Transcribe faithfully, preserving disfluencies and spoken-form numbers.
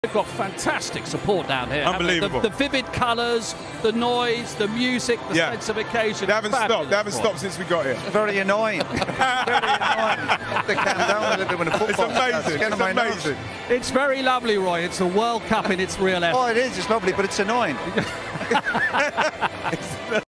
They've got fantastic support down here. Unbelievable. The, the vivid colours, the noise, the music, the yeah. sense of occasion. They haven't Fabulous stopped. They haven't sport. stopped since we got here. Very annoying. Very annoying. They calm down a little bit when the football It's amazing. starts. It's amazing. It's very lovely, Roy. It's a World Cup in its real essence. Oh, it is. It's lovely, but it's annoying.